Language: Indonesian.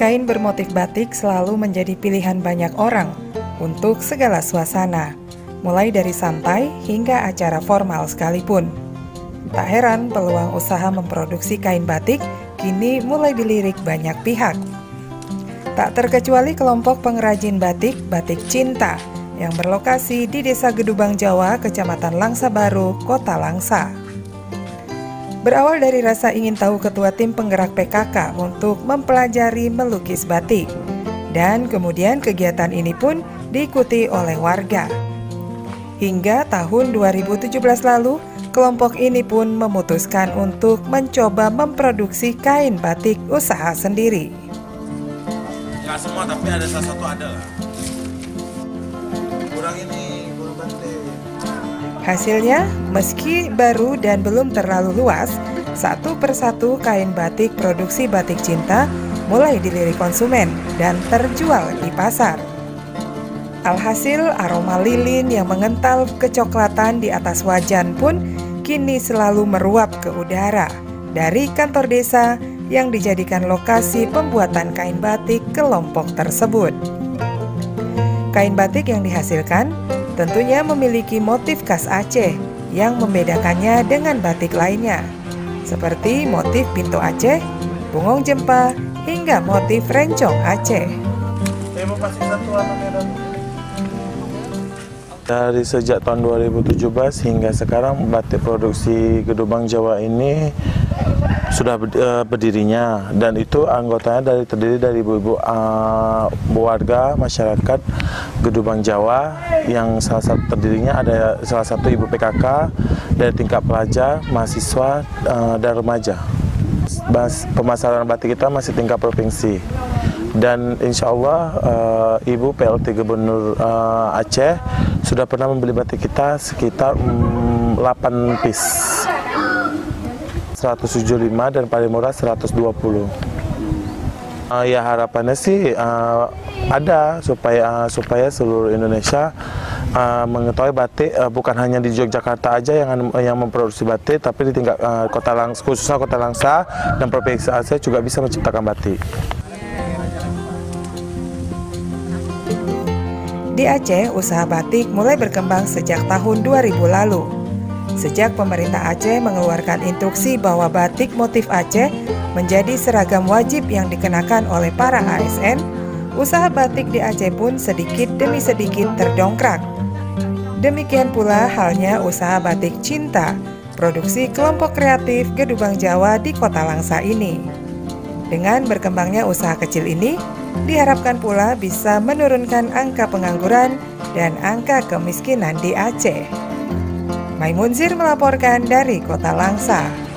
Kain bermotif batik selalu menjadi pilihan banyak orang untuk segala suasana, mulai dari santai hingga acara formal sekalipun. Tak heran peluang usaha memproduksi kain batik kini mulai dilirik banyak pihak. Tak terkecuali kelompok pengrajin batik Batik Cinta yang berlokasi di Desa Gedubang Jawa, Kecamatan Langsa Baru, Kota Langsa. Berawal dari rasa ingin tahu ketua tim penggerak PKK untuk mempelajari melukis batik, dan kemudian kegiatan ini pun diikuti oleh warga. Hingga tahun 2017 lalu, kelompok ini pun memutuskan untuk mencoba memproduksi kain batik usaha sendiri. Nggak semua, tapi ada salah satu ada lah. Kurang batik. Hasilnya, meski baru dan belum terlalu luas, satu persatu kain batik produksi Batik Cinta mulai dilirik konsumen dan terjual di pasar. Alhasil, aroma lilin yang mengental kecoklatan di atas wajan pun kini selalu meruap ke udara dari kantor desa yang dijadikan lokasi pembuatan kain batik kelompok tersebut. Kain batik yang dihasilkan tentunya memiliki motif khas Aceh yang membedakannya dengan batik lainnya, seperti motif pintu Aceh, bungong jempa, hingga motif rencong Aceh. Dari sejak tahun 2017 hingga sekarang, batik produksi Gedubang Jawa ini sudah berdirinya, dan itu anggotanya terdiri dari ibu-ibu warga masyarakat Gedubang Jawa, yang salah satu terdirinya ada salah satu ibu PKK dari tingkat pelajar, mahasiswa, dan remaja. Pemasaran batik kita masih tingkat provinsi, dan insya Allah Ibu PLT Gubernur Aceh sudah pernah membeli batik kita sekitar 8 piece. 175 dan paling murah 120. Ya harapannya sih ada supaya seluruh Indonesia mengetahui batik, bukan hanya di Yogyakarta aja yang memproduksi batik, tapi di tingkat kota Langsa, khususnya kota Langsa dan provinsi Aceh juga bisa menciptakan batik. Di Aceh, usaha batik mulai berkembang sejak tahun 2000 lalu. Sejak pemerintah Aceh mengeluarkan instruksi bahwa batik motif Aceh menjadi seragam wajib yang dikenakan oleh para ASN, usaha batik di Aceh pun sedikit demi sedikit terdongkrak. Demikian pula halnya usaha Batik Cinta, produksi kelompok kreatif Gedubang Jawa di Kota Langsa ini. Dengan berkembangnya usaha kecil ini, diharapkan pula bisa menurunkan angka pengangguran dan angka kemiskinan di Aceh. Maimunzir melaporkan dari Kota Langsa.